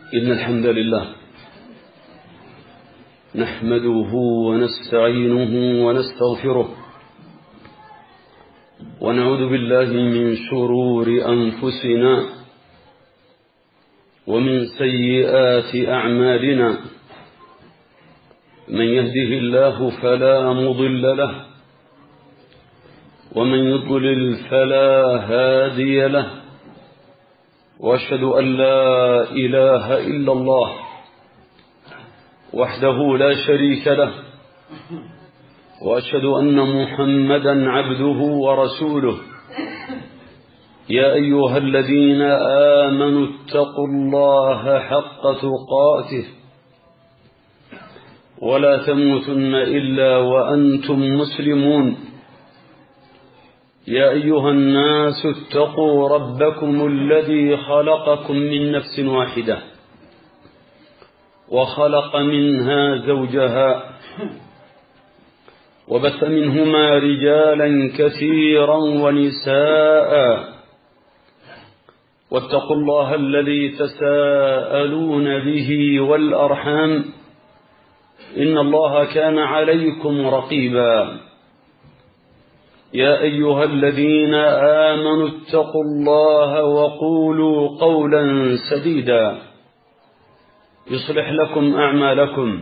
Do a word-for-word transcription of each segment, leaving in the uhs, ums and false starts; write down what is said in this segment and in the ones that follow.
إن الحمد لله نحمده ونستعينه ونستغفره ونعوذ بالله من شرور أنفسنا ومن سيئات أعمالنا. من يهده الله فلا مضل له ومن يضلل فلا هادي له، وأشهد أن لا إله إلا الله وحده لا شريك له، وأشهد أن محمدا عبده ورسوله. يا أيها الذين آمنوا اتقوا الله حق تقاته ولا تموتن إلا وأنتم مسلمون. يا أيها الناس اتقوا ربكم الذي خلقكم من نفس واحدة وخلق منها زوجها وبث منهما رجالا كثيرا ونساء، واتقوا الله الذي تساءلون به والأرحام إن الله كان عليكم رقيبا. يا أيها الذين آمنوا اتقوا الله وقولوا قولا سديدا يصلح لكم أعمالكم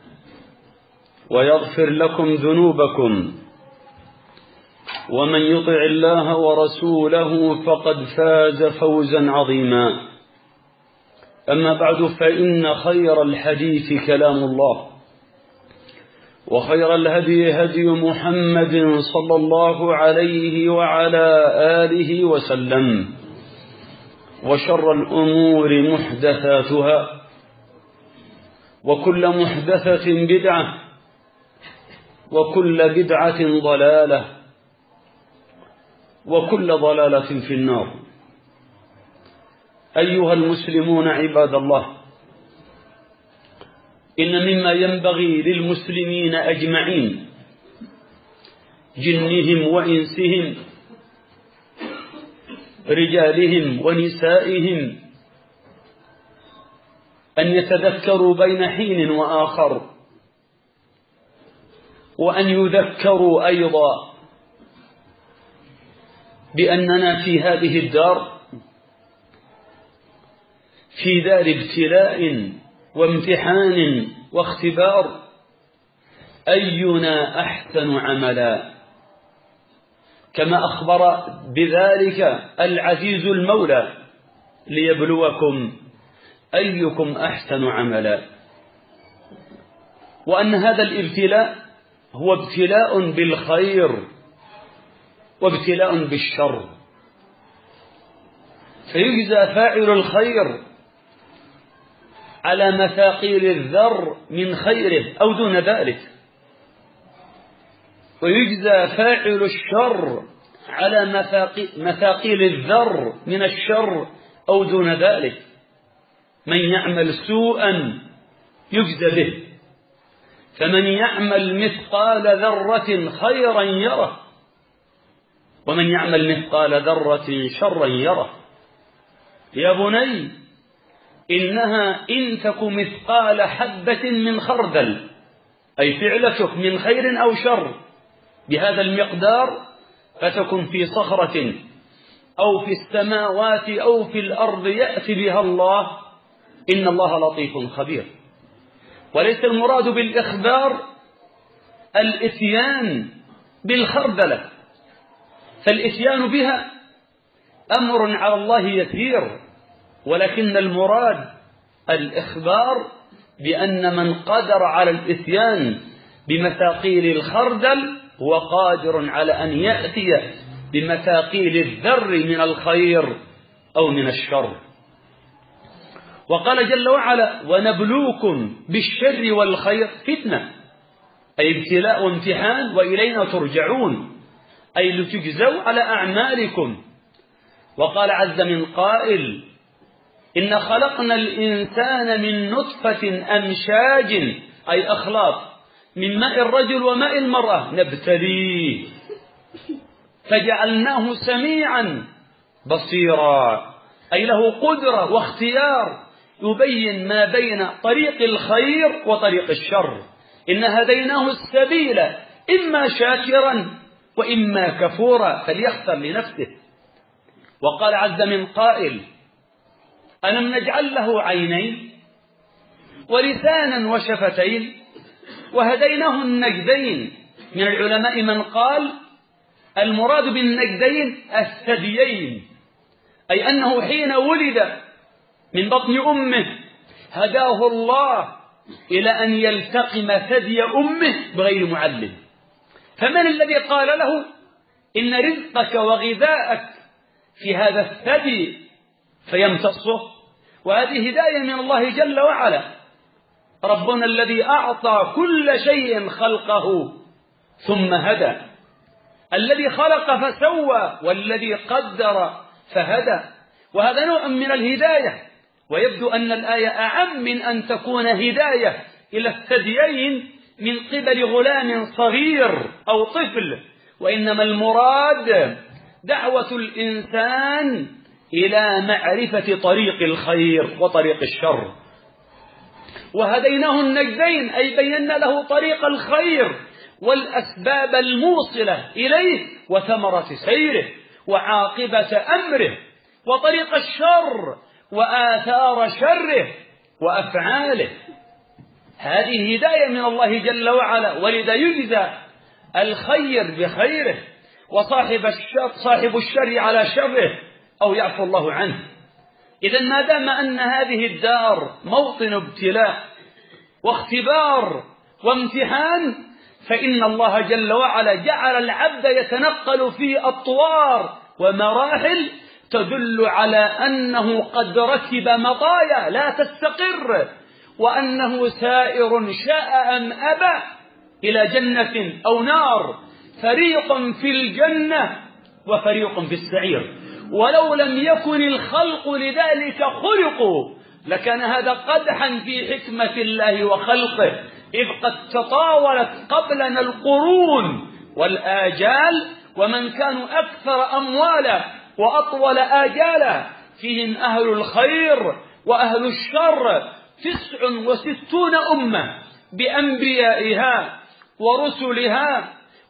ويغفر لكم ذنوبكم، ومن يطع الله ورسوله فقد فاز فوزا عظيما. أما بعد، فإن خير الحديث كلام الله، وخير الهدي هدي محمد صلى الله عليه وعلى آله وسلم، وشر الأمور محدثاتها، وكل محدثة بدعة، وكل بدعة ضلالة، وكل ضلالة في النار. أيها المسلمون عباد الله، إن مما ينبغي للمسلمين أجمعين جنهم وإنسهم رجالهم ونسائهم أن يتذكروا بين حين وآخر، وأن يذكروا أيضا بأننا في هذه الدار في دار ابتلاء وامتحان واختبار. أينا أحسن عملا، كما أخبر بذلك العزيز المولى ليبلوكم أيكم أحسن عملا، وأن هذا الابتلاء هو ابتلاء بالخير وابتلاء بالشر، فيجزى فاعل الخير على مثاقيل الذر من خيره أو دون ذلك، ويجزى فاعل الشر على مثاقيل الذر من الشر أو دون ذلك. من يعمل سوءا يجزى به، فمن يعمل مثقال ذرة خيرا يره، ومن يعمل مثقال ذرة شرا يره. يا بني، إنها إن تك مثقال حبة من خردل، أي فعلتك من خير أو شر بهذا المقدار، فتكن في صخرة أو في السماوات أو في الأرض يأتي بها الله، إن الله لطيف خبير. وليس المراد بالإخبار الإتيان بالخردلة، فالإتيان بها أمر على الله يسير، ولكن المراد الإخبار بأن من قدر على الإتيان بمثاقيل الخردل هو قادر على أن يأتي بمثاقيل الذر من الخير أو من الشر. وقال جل وعلا: ونبلوكم بالشر والخير فتنة، أي ابتلاء وامتحان، وإلينا ترجعون، أي لتجزوا على أعمالكم. وقال عز من قائل: إن خلقنا الإنسان من نطفة أمشاج، أي أخلاط، من ماء الرجل وماء المرأة نبتليه فجعلناه سميعا بصيرا، أي له قدرة واختيار يبين ما بين طريق الخير وطريق الشر. إن هديناه السبيل إما شاكرا وإما كفورا فليختر لنفسه. وقال عز من قائل: ألم نجعل له عينين ولسانا وشفتين وهديناه النجدين. من العلماء من قال المراد بالنجدين الثديين، أي أنه حين ولد من بطن أمه هداه الله إلى أن يلتقم ثدي أمه بغير معلم. فمن الذي قال له إن رزقك وغذاءك في هذا الثدي فيمتصه؟ وهذه هداية من الله جل وعلا. ربنا الذي أعطى كل شيء خلقه ثم هدى، الذي خلق فسوى والذي قدر فهدى، وهذا نوع من الهداية. ويبدو أن الآية أعم من أن تكون هداية إلى الثديين من قبل غلام صغير أو طفل، وإنما المراد دعوة الإنسان إلى معرفة طريق الخير وطريق الشر. وهديناه النجدين أي بينا له طريق الخير والأسباب الموصلة إليه وثمرة سيره وعاقبة أمره، وطريق الشر وآثار شره وأفعاله. هذه هداية من الله جل وعلا، ولذا يجزى الخير بخيره وصاحب الشر صاحب الشر على شره أو يعفو الله عنه. إذا ما دام أن هذه الدار موطن ابتلاء واختبار وامتحان، فإن الله جل وعلا جعل العبد يتنقل في أطوار ومراحل تدل على أنه قد ركب مطايا لا تستقر، وأنه سائر شاء أم أبى إلى جنة أو نار، فريق في الجنة وفريق في السعير. ولو لم يكن الخلق لذلك خلقوا لكان هذا قدحا في حكمة الله وخلقه، إذ قد تطاولت قبلنا القرون والآجال، ومن كانوا أكثر أموالا وأطول آجالا فيهم أهل الخير وأهل الشر، تسع وستون أمة بأنبيائها ورسلها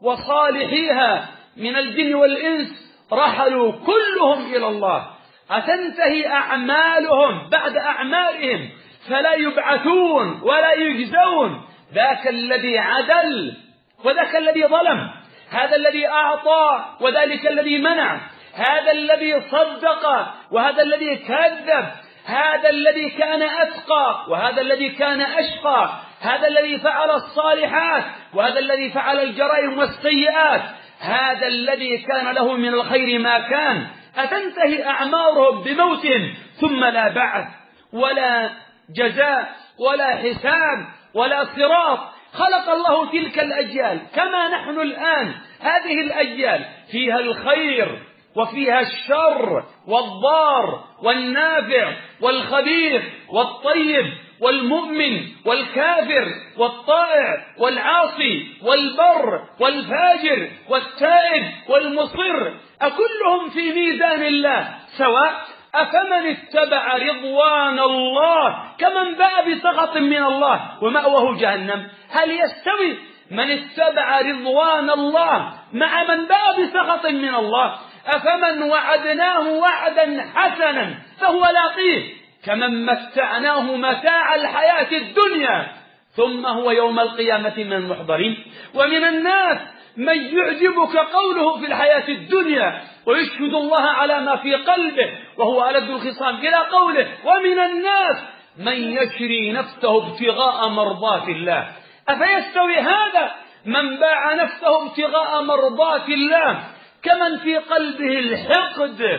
وصالحيها من الجن والإنس رحلوا كلهم إلى الله. أتنتهي أعمالهم بعد أعمالهم فلا يبعثون ولا يجزون؟ ذاك الذي عدل وذاك الذي ظلم، هذا الذي أعطى وذلك الذي منع، هذا الذي صدق وهذا الذي كذب، هذا الذي كان أتقى وهذا الذي كان أشقى، هذا الذي فعل الصالحات وهذا الذي فعل الجرائم والسيئات، هذا الذي كان له من الخير ما كان. أتنتهي أعمارهم بموتهم ثم لا بعث ولا جزاء ولا حساب ولا صراط؟ خلق الله تلك الأجيال كما نحن الآن، هذه الأجيال فيها الخير وفيها الشر والضار والنافع والخبيث والطيب والمؤمن والكافر والطائع والعاصي والبر والفاجر والتائب والمصر، أكلهم في ميزان الله سواء؟ أفمن اتبع رضوان الله كمن باء بسخط من الله ومأواه جهنم؟ هل يستوي من اتبع رضوان الله مع من باء بسخط من الله؟ أفمن وعدناه وعدا حسنا فهو لاقيه كمن متعناه متاع الحياة الدنيا ثم هو يوم القيامة من المحضرين. ومن الناس من يعجبك قوله في الحياة الدنيا ويشهد الله على ما في قلبه وهو ألد الخصام، إلى قوله ومن الناس من يشري نفسه ابتغاء مرضات الله. أفيستوي هذا من باع نفسه ابتغاء مرضات الله كمن في قلبه الحقد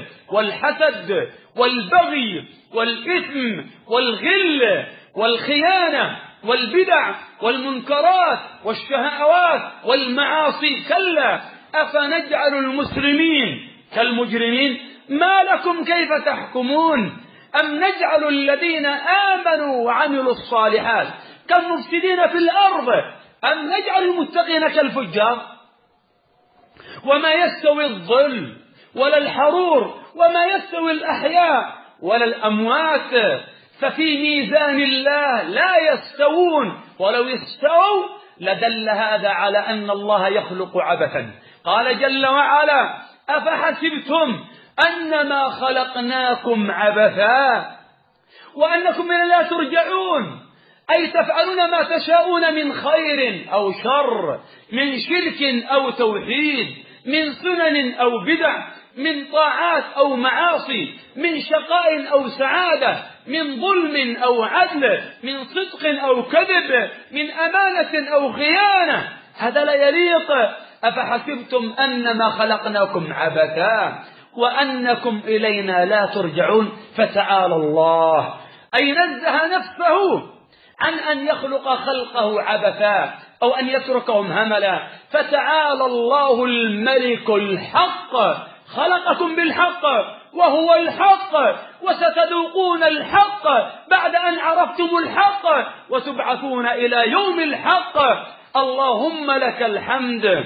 والحسد والبغي والإثم والغل والخيانة والبدع والمنكرات والشهوات والمعاصي؟ كلا، أفنجعل المسلمين كالمجرمين؟ ما لكم كيف تحكمون؟ أم نجعل الذين آمنوا وعملوا الصالحات كالمفسدين في الأرض أم نجعل المتقين كالفجار؟ وما يستوي الظل ولا الحرور وما يستوي الأحياء ولا الأموات، ففي ميزان الله لا يستوون، ولو استووا لدل هذا على أن الله يخلق عبثا. قال جل وعلا: أفحسبتم أنما خلقناكم عبثا وأنكم إلينا لا ترجعون، أي تفعلون ما تشاءون من خير أو شر، من شرك أو توحيد، من سنن أو بدع، من طاعات أو معاصي، من شقاء أو سعادة، من ظلم أو عدل، من صدق أو كذب، من أمانة أو خيانة. هذا لا يليق. أفحسبتم أنما خلقناكم عبثا وأنكم إلينا لا ترجعون. فتعالى الله، أي نزه نفسه عن أن يخلق خلقه عبثا أو أن يتركهم هملا. فتعالى الله الملك الحق، خلقكم بالحق وهو الحق، وستذوقون الحق بعد أن عرفتم الحق، وتبعثون إلى يوم الحق. اللهم لك الحمد.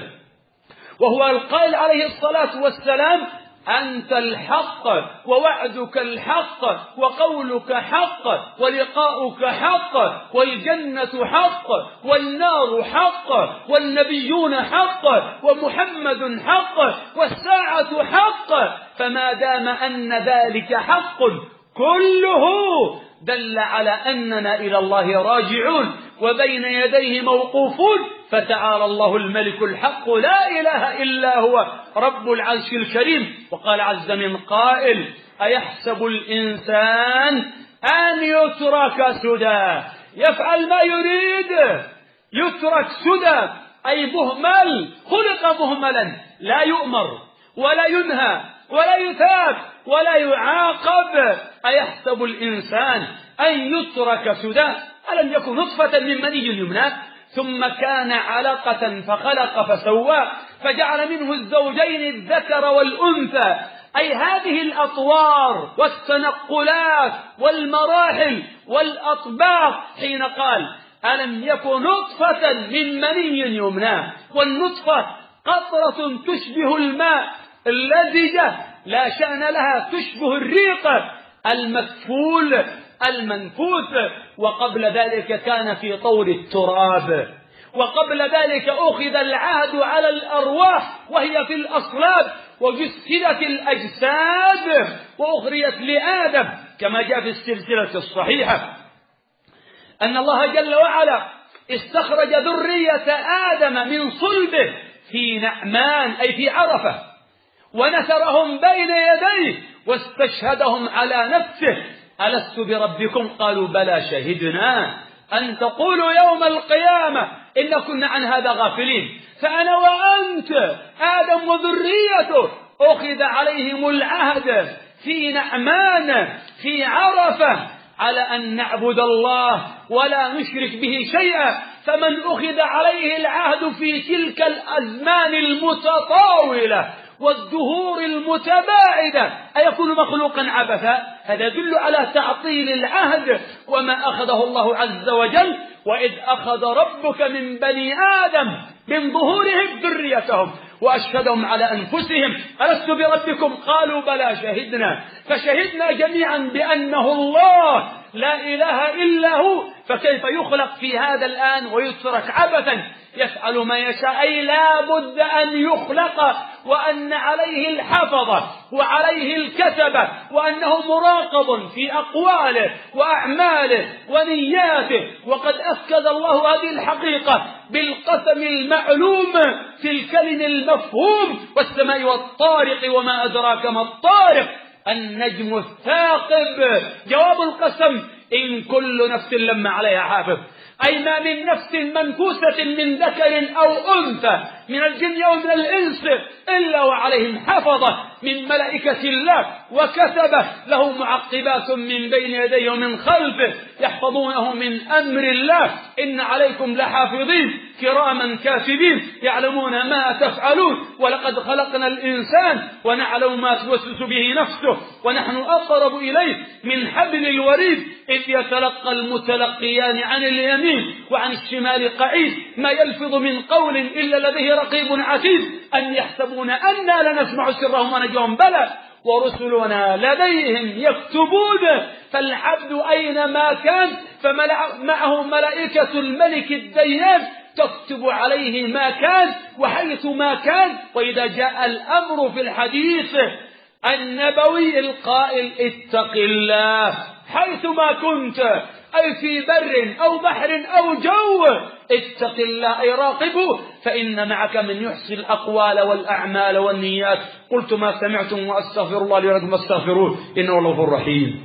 وهو القائل عليه الصلاة والسلام: أنت الحق ووعدك الحق وقولك حق ولقاؤك حق والجنة حق والنار حق والنبيون حق ومحمد حق والساعة حق. فما دام أن ذلك حق كله دل على أننا إلى الله راجعون وبين يديه موقوفون. فتعالى الله الملك الحق لا إله إلا هو رب العرش الكريم. وقال عز من قائل: أيحسب الإنسان أن يترك سدى، يفعل ما يريد، يترك سدى أي مهمل، خلق مهملا، لا يؤمر ولا ينهى ولا يثاب ولا يعاقب. أيحسب الإنسان أن يترك سدى، ألم يكن نطفة من مني يمنى ثم كان علقة فخلق فسوى فجعل منه الزوجين الذكر والأنثى. أي هذه الأطوار والتنقلات والمراحل والأطباق، حين قال: ألم يكن نطفة من مني يمنى، والنطفة قطرة تشبه الماء اللزجة لا شأن لها، تشبه الريق المكفول المنفوث. وقبل ذلك كان في طور التراب، وقبل ذلك أخذ العهد على الأرواح وهي في الأصلاب، وجسدت الأجساد وأخريت لآدم، كما جاء في السلسلة الصحيحة أن الله جل وعلا استخرج ذرية آدم من صلبه في نعمان أي في عرفة، ونثرهم بين يديه واستشهدهم على نفسه: ألست بربكم؟ قالوا بلى شهدنا أن تقولوا يوم القيامة إن كنا عن هذا غافلين. فأنا وأنت آدم وذريته أخذ عليهم العهد في نعمان في عرفة على أن نعبد الله ولا نشرك به شيئا. فمن أخذ عليه العهد في تلك الأزمان المتطاولة والدهور المتباعدة أيكون مخلوقا عبثا؟ هذا يدل على تعطيل العهد وما أخذه الله عز وجل: وإذ أخذ ربك من بني آدم من ظهورهم ذريتهم وأشهدهم على أنفسهم ألست بربكم؟ قالوا بلى شهدنا. فشهدنا جميعا بأنه الله لا إله إلا هو، فكيف يخلق في هذا الآن ويترك عبثا يفعل ما يشاء؟ أي لا بد أن يخلق، وأن عليه الحفظة وعليه الكتبة، وأنه مراقب في أقواله وأعماله ونياته. وقد أكد الله هذه الحقيقة بالقسم المعلوم في الكلم المفهوم: والسماء والطارق وما أدراك ما الطارق النجم الثاقب. جواب القسم: إن كل نفس لما عليها حافظ، أي ما من نفس منفوسة من ذكر أو أنثى من الجن أو من الإنس إلا وعليهم حفظة من ملائكة الله وكتبه له معقبات من بين يديه ومن خلفه يحفظونه من أمر الله. إن عليكم لحافظين كراما كاتبين يعلمون ما تفعلون. ولقد خلقنا الإنسان ونعلم ما توسوس به نفسه ونحن أقرب إليه من حبل الوريد إذ يتلقى المتلقيان عن اليمين وعن الشمال قعيد ما يلفظ من قول إلا لديه رقيب عتيد أن يحسبون أنا لنسمع سرهم ونجوهم بلى ورسلنا لديهم يكتبون، فالعبد أينما كان فمعه ملائكة الملك الديان تكتب عليه ما كان وحيث ما كان. وإذا جاء الأمر في الحديث النبوي القائل اتق الله حيثما كنت، أي في بر أو بحر أو جو، اتق الله أي راقبه، فإن معك من يحصي الأقوال والأعمال والنيات. قلت ما سمعتم وأستغفر الله لي ولكم فاستغفروه إنه هو الغفور الرحيم.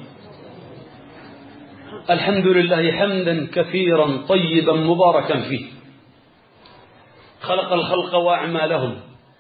الحمد لله حمدا كثيرا طيبا مباركا فيه، خلق الخلق وأعمالهم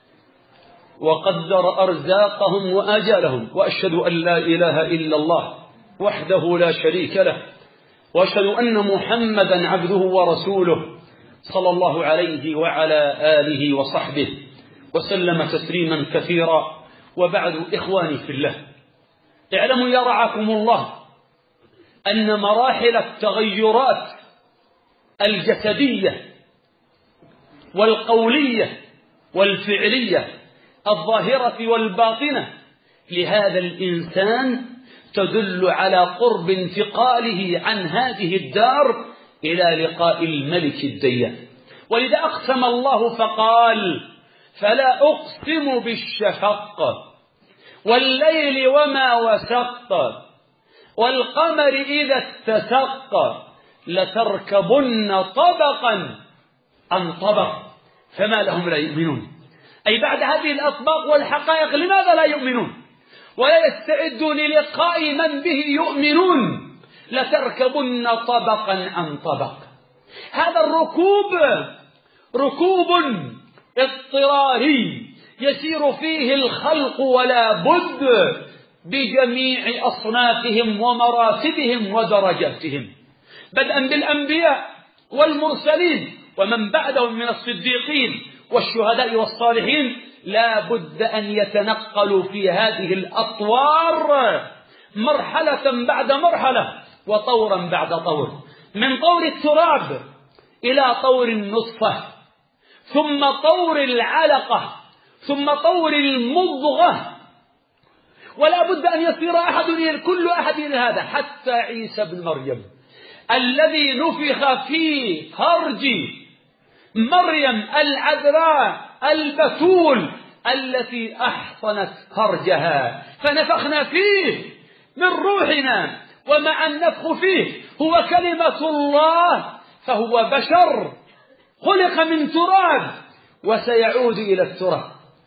وقدر أرزاقهم وآجالهم، وأشهد أن لا إله إلا الله وحده لا شريك له، وأشهد أن محمدا عبده ورسوله صلى الله عليه وعلى آله وصحبه وسلم تسليما كثيرا. وبعد، إخواني في الله، اعلموا يا رعاكم الله أن مراحل التغيرات الجسدية والقولية والفعلية الظاهرة والباطنة لهذا الإنسان تدل على قرب انتقاله عن هذه الدار إلى لقاء الملك الديان. ولذا أقسم الله فقال فلا أقسم بالشفق والليل وما وسق والقمر إذا اتسق لتركبن طبقا عن طبق فما لهم لا يؤمنون. أي بعد هذه الأطباق والحقائق لماذا لا يؤمنون ولا يستعدون للقاء من به يؤمنون؟ لتركبن طبقا عن طبق. هذا الركوب ركوب اضطراري يسير فيه الخلق ولا بد بجميع أصنافهم ومراتبهم ودرجاتهم، بدءا بالأنبياء والمرسلين ومن بعدهم من الصديقين والشهداء والصالحين، لا بد أن يتنقلوا في هذه الأطوار مرحلة بعد مرحلة وطورا بعد طور، من طور التراب إلى طور النطفة، ثم طور العلقة، ثم طور المضغة. ولا بد أن يصير أحد كل أحد إلى هذا، حتى عيسى بن مريم الذي نفخ في فرج مريم العذراء البتول التي أحصنت فرجها فنفخنا فيه من روحنا، ومع النفخ فيه هو كلمة الله، فهو بشر خلق من تراب وسيعود إلى التراب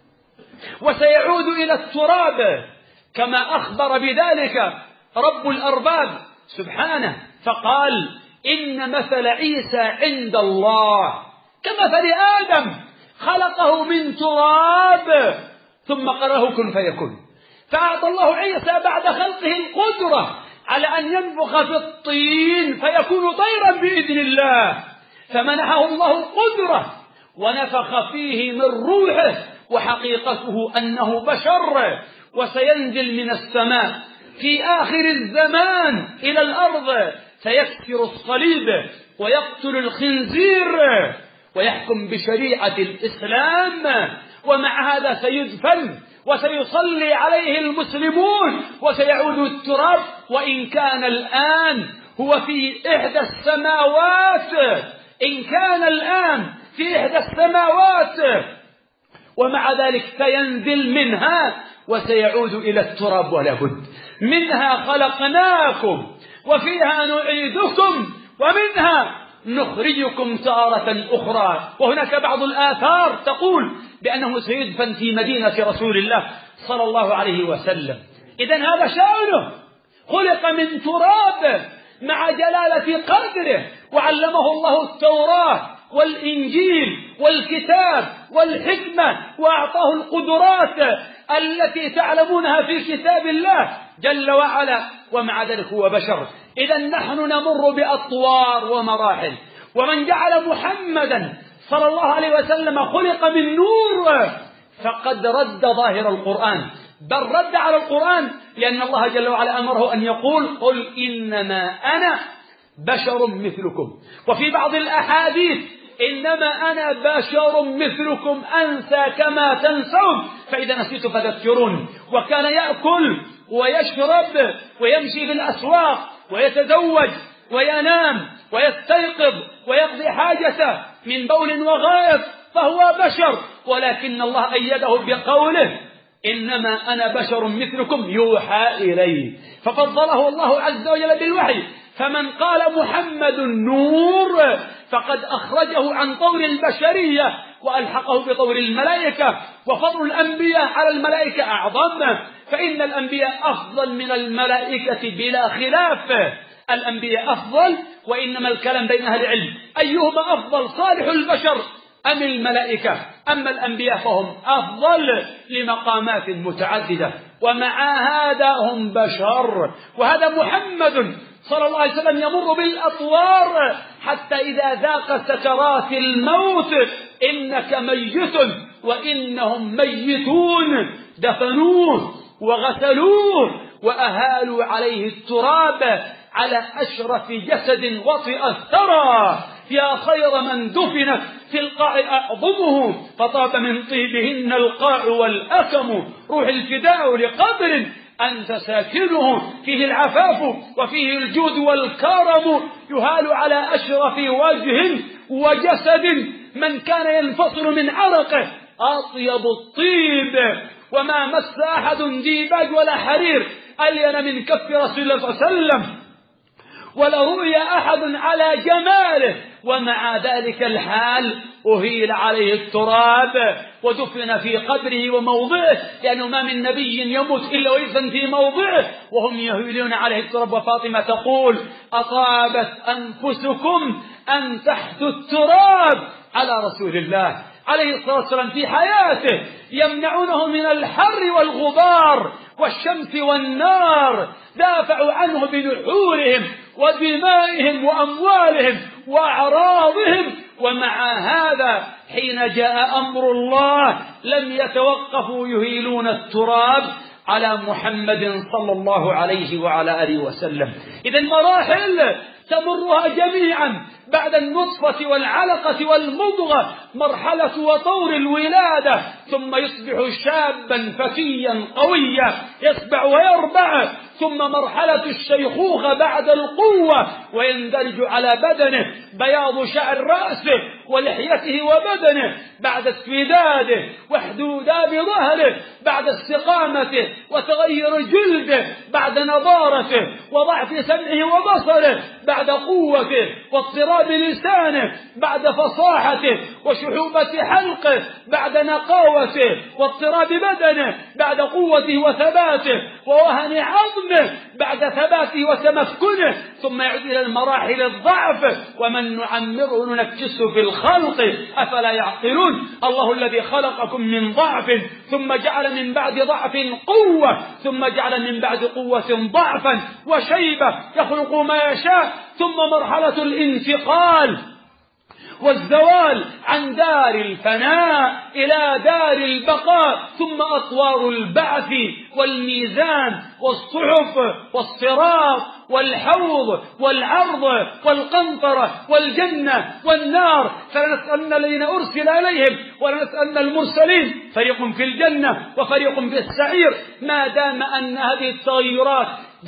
وسيعود إلى التراب كما أخبر بذلك رب الأرباب سبحانه، فقال إن مثل عيسى عند الله كمثل آدم خلقه من تراب ثم قال له كن فيكون. فأعطى الله عيسى بعد خلقه القدرة على أن ينفخ في الطين فيكون طيرا بإذن الله، فمنحه الله القدرة ونفخ فيه من روحه، وحقيقته أنه بشر وسينزل من السماء في آخر الزمان إلى الأرض سيكسر الصليب ويقتل الخنزير ويحكم بشريعة الإسلام، ومع هذا سيدفن وسيصلي عليه المسلمون وسيعود التراب، وإن كان الآن هو في إحدى السماوات إن كان الآن في إحدى السماوات ومع ذلك سينزل منها وسيعود إلى التراب ولا بد. منها خلقناكم وفيها نعيدكم ومنها نخرجكم تارة أخرى. وهناك بعض الآثار تقول بأنه سيدفن في مدينة رسول الله صلى الله عليه وسلم. إذن هذا شأنه، خلق من تراب مع جلالة قدره، وعلمه الله التوراة والإنجيل والكتاب والحكمة، وأعطاه القدرات التي تعلمونها في كتاب الله جل وعلا، ومع ذلك هو بشر. إذن نحن نمر بأطوار ومراحل، ومن جعل محمدا صلى الله عليه وسلم خلق من نور فقد رد ظاهر القرآن، بل رد على القرآن، لأن الله جل وعلا أمره أن يقول قل إنما أنا بشر مثلكم. وفي بعض الأحاديث إنما أنا بشر مثلكم أنسى كما تنسون، فإذا نسيت فذكرون. وكان يأكل ويشرب ويمشي في الأسواق ويتزوج وينام ويستيقظ ويقضي حاجته من بول وغائط، فهو بشر، ولكن الله أيده بقوله إنما أنا بشر مثلكم يوحى إلي، ففضله الله عز وجل بالوحي. فمن قال محمد نور فقد أخرجه عن طور البشرية وألحقه بطور الملائكة، وفضل الأنبياء على الملائكة أعظم، فإن الأنبياء أفضل من الملائكة بلا خلاف. الأنبياء أفضل، وإنما الكلام بين أهل العلم أيهما أفضل، صالح البشر أم الملائكة؟ أما الأنبياء فهم أفضل لمقامات متعددة، ومع هذا هم بشر. وهذا محمد صلى الله عليه وسلم يمر بالأطوار حتى إذا ذاق سكرات الموت إنك ميت وإنهم ميتون، دفنوه وغسلوه وأهالوا عليه التراب على أشرف جسد وطئ الثرى. يا خير من دفنت في القاع أعظمه، فطاب من طيبهن القاع والأكم. روح الفداء لقبر أنت ساكنه، فيه العفاف وفيه الجود والكرم، يهال على أشرف وجه وجسد من كان ينفصل من عرقه أطيب الطيب، وما مس أحد ديباج ولا حرير ألين من كف رسول الله صلى الله عليه وسلم، ولا رؤي أحد على جماله، ومع ذلك الحال أهيل عليه التراب ودفن في قبره وموضعه، لأنه ما من نبي يموت إلا ويدفن في موضعه وهم يهيلون عليه التراب. وفاطمة تقول أطابت أنفسكم أن تحثوا التراب على رسول الله عليه الصلاة والسلام في حياته، يمنعونه من الحر والغبار والشمس والنار، دافعوا عنه بنحورهم ودمائهم وأموالهم وأعراضهم، ومع هذا حين جاء أمر الله لم يتوقفوا يهيلون التراب على محمد صلى الله عليه وعلى آله وسلم. إذن مراحل تمرها جميعا بعد النطفة والعلقة والمضغة، مرحلة وطور الولادة، ثم يصبح شابا فتيا قويا يسبع ويربع، ثم مرحلة الشيخوخة بعد القوة، ويندرج على بدنه بياض شعر رأسه ولحيته وبدنه بعد اسوداده واحدوداب ظهره، بعد استقامته وتغير جلده، بعد نضارته وضعف سمعه وبصره، بعد قوته واضطراب لسانه، بعد فصاحته وشحوبة حلقه، بعد نقاوته واضطراب بدنه، بعد قوته وثباته ووهن عظمه، بعد ثباته وتمكنه، ثم يعود إلى المراحل الضعف. ومن نعمره ننكسه في الخلق أفلا يعقلون. الله الذي خلقكم من ضعف ثم جعل من بعد ضعف قوة، ثم جعل من بعد قوة ضعفا وشيبة، يخلق ما يشاء. ثم مرحلة الانتقال والزوال عن دار الفناء إلى دار البقاء، ثم أطوار البعث والميزان والصحف والصراط والحوض والعرض والقنطرة والجنة والنار، فلنسألن الذين أرسل إليهم ولنسألن المرسلين، فريق في الجنة وفريق في السعير. ما دام أن هذه التغيرات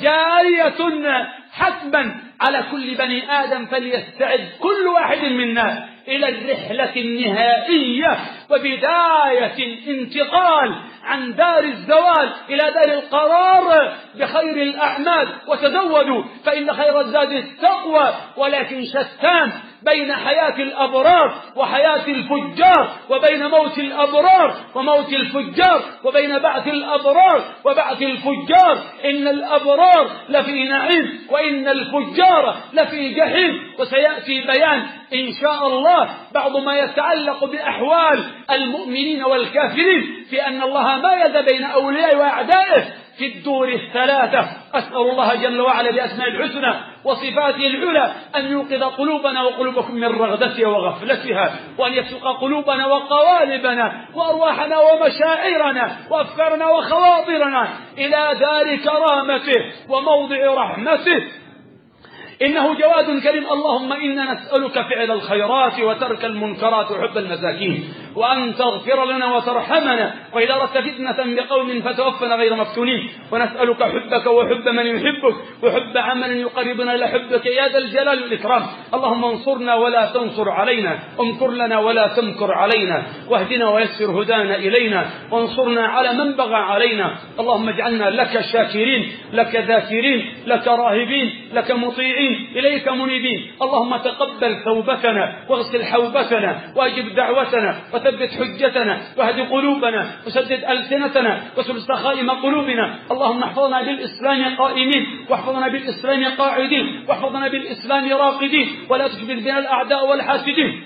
جارية حتما على كل بني آدم، فليستعد كل واحد منا إلى الرحلة النهائية وبداية الانتقال عن دار الزوال إلى دار القرار بخير الأعمال. وتزودوا فإن خير الزاد التقوى، ولكن شتان بين حياة الأبرار وحياة الفجار، وبين موت الأبرار وموت الفجار، وبين بعث الأبرار وبعث الفجار. إن الأبرار لفي نعيم وإن الفجار لفي جحيم. وسيأتي بيان إن شاء الله بعض ما يتعلق بأحوال المؤمنين والكافرين، في أن الله ميز بين أولياء وأعدائه في الدور الثلاثة. أسأل الله جل وعلا بأسماء الحسنى وصفاته العلى أن يوقظ قلوبنا وقلوبكم من رغدتها وغفلتها، وأن يسوق قلوبنا وقوالبنا وأرواحنا ومشاعرنا وأفكارنا وخواطرنا إلى دار كرامته وموضع رحمته، إنه جواد كريم. اللهم إنا نسألك فعل الخيرات وترك المنكرات وحب المساكين، وأن تغفر لنا وترحمنا، وإذا أردت فتنة بقوم فتوفنا غير مفتونين. ونسألك حبك وحب من يحبك وحب عمل يقربنا إلى حبك يا ذا الجلال والإكرام. اللهم انصرنا ولا تنصر علينا، امكر لنا ولا تمكر علينا، واهدنا ويسر هدانا إلينا، وانصرنا على من بغى علينا. اللهم اجعلنا لك شاكرين، لك ذاكرين، لك راهبين، لك مطيعين، إليك منيبين. اللهم تقبل توبتنا واغسل حوبتنا واجب دعوتنا وثبت حجتنا واهد قلوبنا وسدد ألسنتنا وسد سخائم قلوبنا. اللهم احفظنا بالإسلام قائمين، واحفظنا بالإسلام قاعدين، واحفظنا بالإسلام راقدين، ولا تشبه بنا الأعداء والحاسدين.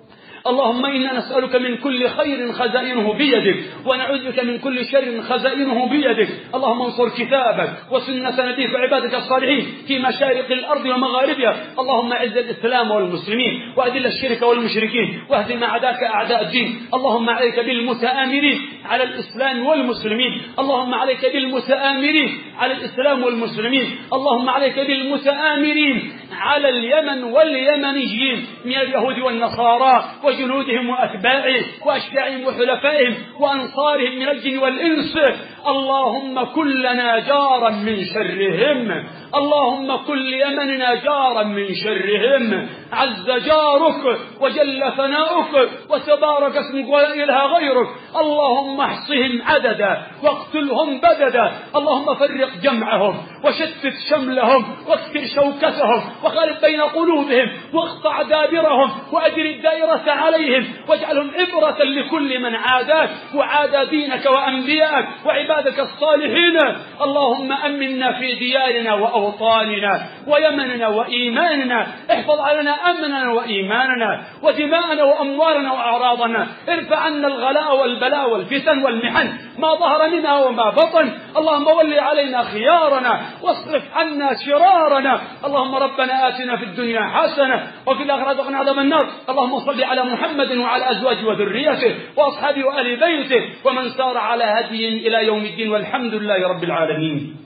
اللهم إنا نسألك من كل خير خزائنه بيدك، ونعوذ بك من كل شر خزائنه بيدك. اللهم انصر كتابك وسنة نبيك وعبادك الصالحين في مشارق الأرض ومغاربها. اللهم اعز الإسلام والمسلمين، وأذل الشرك والمشركين، واهدم أعداءك أعداء الدين. اللهم عليك بالمتآمرين على الإسلام والمسلمين. اللهم عليك بالمتآمرين على الإسلام والمسلمين. اللهم عليك بالمتآمرين على اليمن واليمنيين من اليهود والنصارى وجنودهم وأتباعهم وأشياعهم وحلفائهم وأنصارهم من الجن والإنس. اللهم كن لنا جارا من شرهم، اللهم كن ليمننا جارا من شرهم. عز جارك وجل ثناؤك وتبارك اسمك ولا إله غيرك. اللهم احصهم عددا واقتلهم بددا. اللهم فرق جمعهم وشتت شملهم واكسر شوكتهم وخالف بين قلوبهم واقطع دابرهم وأجر الدائرة عليهم، واجعلهم عبرة لكل من عاداك وعادى دينك وأنبياءك وعبادك الصالحين. اللهم أمنا في ديارنا وأوطاننا ويمننا وإيماننا. احفظ علينا أمننا وإيماننا ودماءنا وأموالنا وأعراضنا. ارفع عنا الغلاء والبلاء والفتن والمحن ما ظهر منها وما بطن. اللهم ول علينا خيارنا واصرف عنا شرارنا. اللهم ربنا آتنا في الدنيا حسنة وفي الآخرة وقنا عذاب النار. اللهم صل على محمد وعلى أزواجه وذريته وأصحابه وآل بيته ومن سار على هدي إلى يوم الدين، والحمد لله رب العالمين.